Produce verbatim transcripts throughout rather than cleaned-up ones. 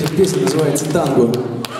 Песня называется «Танго».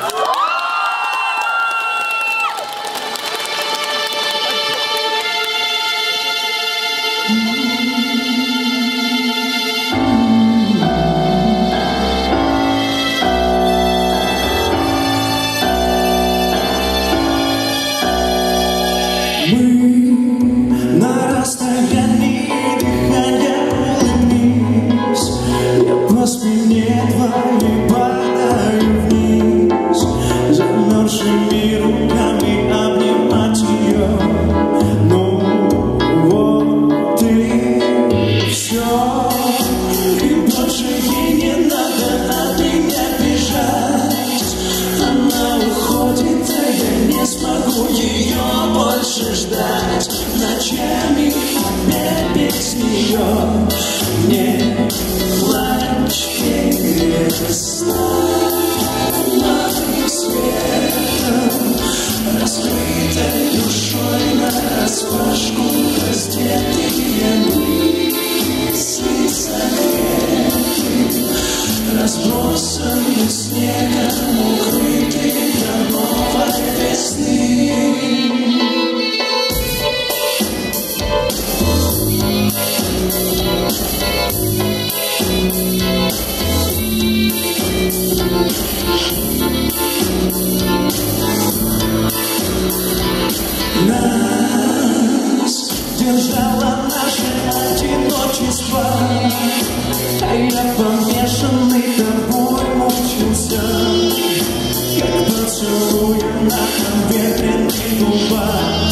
Мы на расстоянии дыхания вниз, я по спине твоей падаю вниз, замерзшими руками обнимать ее. Ну вот и все, и больше ей не надо от меня бежать. Она уходит, а я не смогу ее больше ждать. Ночами опять без нее не плачь, перестань моим светом, раскрытой душой нараспашку, раздетые мысли советы, разбросанный снегом, укрытый до новой весны. Нас держало наше одиночество, а я помешанный тобой мучился, как поцелуя на ветреных губах.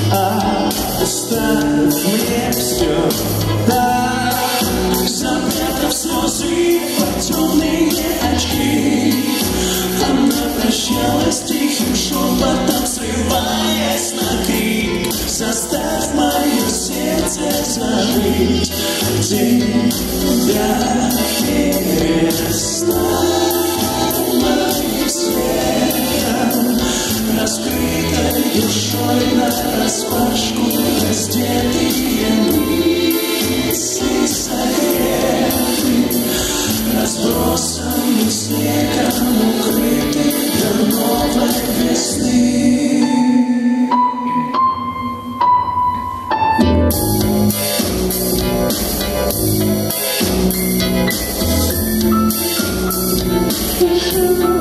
Оставь мне все так, запрятав слезы под темные очки. Она прощалась тихим шепотом, срываясь на крик. Заставь мое сердце забыть тебя, перестань моим светом, раскрытой душой нараспашку, раздетые мысли советы, разбросанный снегом, укрытый до новой весны. Thank you.